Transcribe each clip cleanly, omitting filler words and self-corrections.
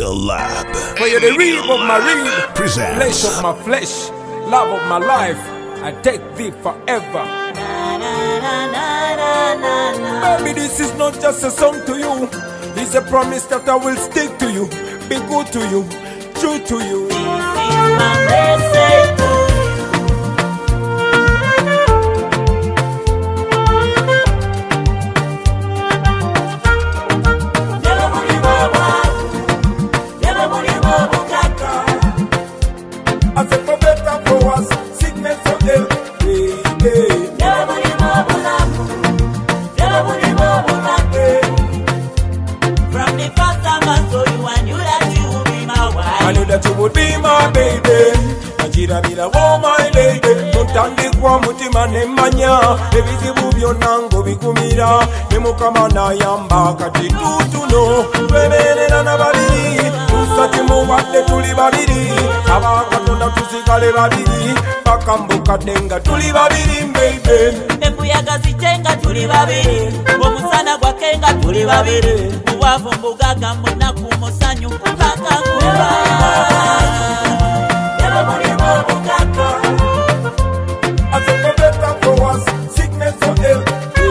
Real Lab. For you the rib of my rib, Presents. flesh of my flesh, love of my life, I take thee forever. Baby, this is not just a song to you, it's a promise that I will stick to you, be good to you, true to you. This is my message to you. I said for better for us, sickness or ill. From the first time I saw you, I knew that you would be my wife. I knew that you would be my baby. Ajira bila wo my lady. Mutandikwa mutima nemanya. Ebizibu byonango bikumira. Nemukama nayamba kati tutuno. Twemerera na babiri. Tusati muwadde tuli babiri. Abakatonda tusigale babiri. Bakambuka denga tuli babiri baby. Embuyaga zitenga tuli babiri. Omusana gwakenga tuli babiri. Muwavu mbugaga munaku musanyu mpaka kuba. I said for better for us, sickness or ill.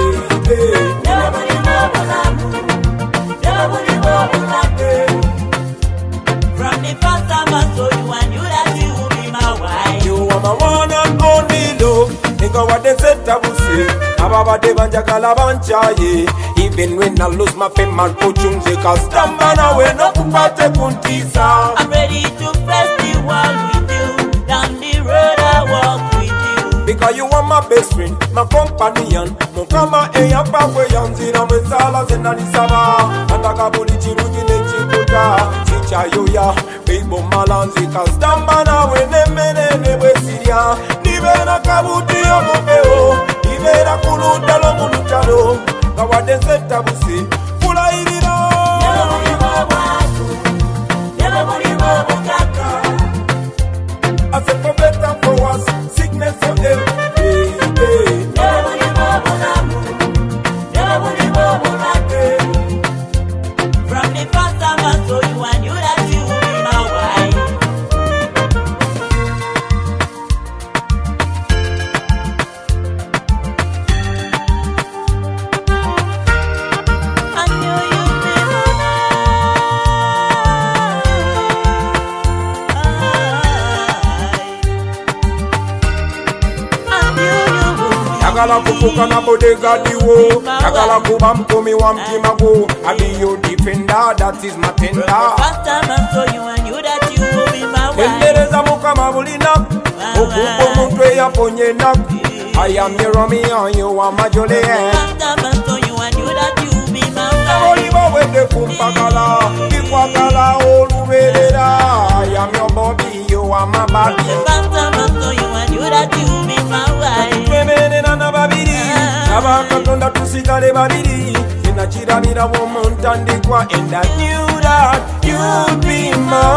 From the first time I saw you, I knew that you would be my wife. You are my one and only love. Nigga what they said I will say. Ababa de banjakala banchaye. Even when I lose my fame and fortune, cause Tambana we no kupate kuntisa. I'm ready to face the world with you. Down the road I walk with you. Because you are my best friend, my companion. Mukama eya pawe yanzira mwezala zena nisaba. Andaka buli chirugi nechikuta. Chicha yoya, beibo malanzi. Cause Tambana we nemene wesiria. Nibena kabuti omubeo. Nibena kuluta lo mulutalo. Kawade zeta busi, fula irira. I said for better for us, sickness or ill. From the first time I saw you, I knew that you would be my wife. I knew you'd be my wife. I knew you would be. Yagala kufuka na bodega diwo. Yagala kuba mkomi wa mtima go. I be your defender, that is my tender. First time I saw you, I knew that you would be my wife. Endereza mukama bulina. Okuko mutwe yaponye naku. I am your Romeo, you are my Juliet. First time I saw you, I knew that you would be my wife. Oliva wede kumpagala. Bikwagala oluberera. I am your Bobby, you are my Bobby. The first time I saw you, I knew that you would be my wife. Twemerera na babiri. Abakatonda tusigale babiri. Nachirabira wo muntandikwa. And I knew that you'd be my